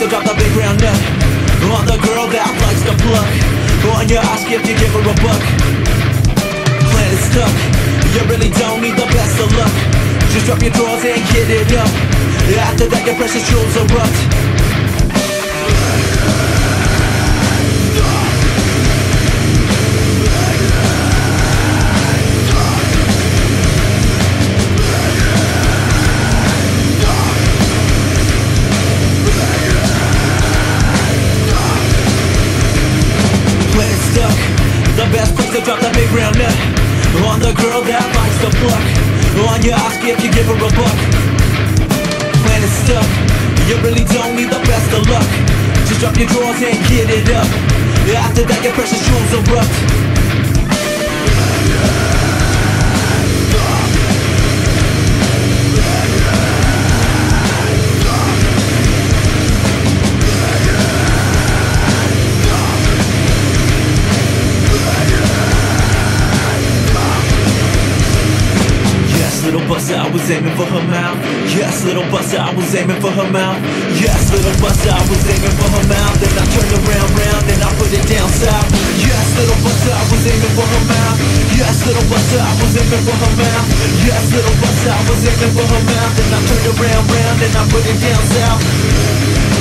to drop the big round nut on the girl that likes to pluck on your ass if you give her a buck. Plan is stuck, you really don't need the best of luck. Just drop your drawers and get it up. After that your precious jewels erupt. The best place to drop that big round nut on the girl that likes to pluck on your ass if you give her a buck. Plan is stuck, you really don't need the best of luck. Just drop your drawers and get it up. After that your precious jewels erupt. Little buster, I was aiming for her mouth. Yes, little buster, I was aiming for her mouth. Yes, little buster, I was aiming for her mouth. Then I turned around, and I put it down south. Yes, little buster, I was aiming for her mouth. Yes, little buster, I was aiming for her mouth. Yes, little buster, I was aiming for her mouth. Then I turned around, and I put it down south.